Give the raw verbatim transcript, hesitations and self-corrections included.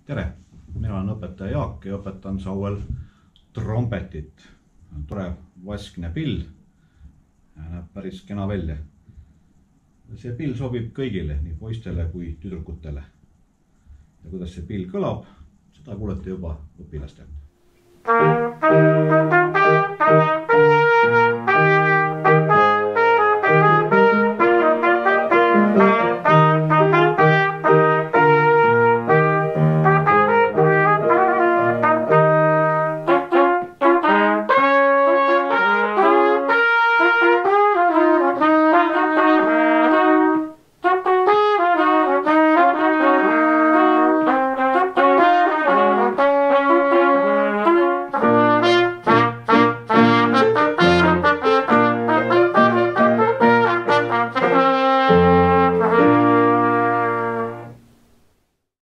Tere, mina olen õpetaja Jaak ja õpetan Sauel trompetit. Tore vaskne pill ja näeb päris kena välja. See pill sobib kõigile, nii poistele kui tüdrukutele. Ja kuidas see pill kõlab, seda kuulete juba õpilastelt.